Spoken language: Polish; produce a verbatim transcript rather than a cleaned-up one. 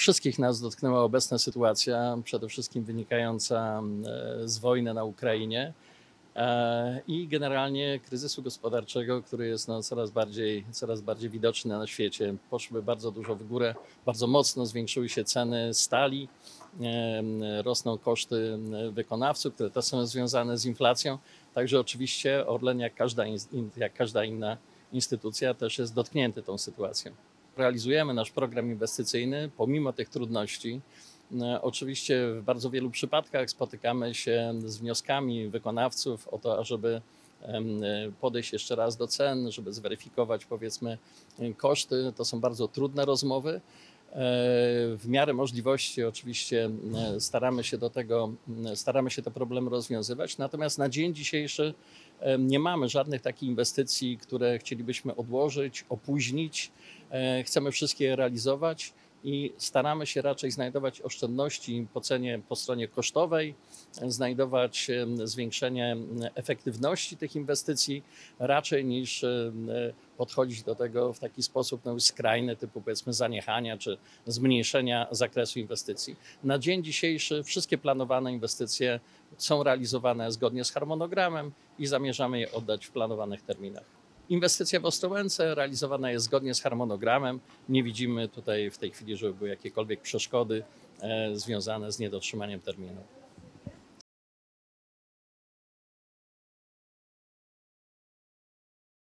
Wszystkich nas dotknęła obecna sytuacja, przede wszystkim wynikająca z wojny na Ukrainie i generalnie kryzysu gospodarczego, który jest no coraz bardziej, coraz bardziej widoczny na świecie. Poszły bardzo dużo w górę, bardzo mocno zwiększyły się ceny stali, rosną koszty wykonawców, które też są związane z inflacją. Także oczywiście Orlen, jak każda, jak każda inna instytucja, też jest dotknięty tą sytuacją. Realizujemy nasz program inwestycyjny pomimo tych trudności. Oczywiście w bardzo wielu przypadkach spotykamy się z wnioskami wykonawców o to, ażeby podejść jeszcze raz do cen, żeby zweryfikować, powiedzmy, koszty. To są bardzo trudne rozmowy. W miarę możliwości oczywiście staramy się do tego, staramy się te problemy rozwiązywać, natomiast na dzień dzisiejszy nie mamy żadnych takich inwestycji, które chcielibyśmy odłożyć, opóźnić. Chcemy wszystkie realizować i staramy się raczej znajdować oszczędności po cenie, po stronie kosztowej, znajdować zwiększenie efektywności tych inwestycji, raczej niż podchodzić do tego w taki sposób no, skrajny, typu powiedzmy zaniechania czy zmniejszenia zakresu inwestycji. Na dzień dzisiejszy wszystkie planowane inwestycje są realizowane zgodnie z harmonogramem i zamierzamy je oddać w planowanych terminach. Inwestycja w Ostrołęce realizowana jest zgodnie z harmonogramem. Nie widzimy tutaj w tej chwili, żeby były jakiekolwiek przeszkody związane z niedotrzymaniem terminu.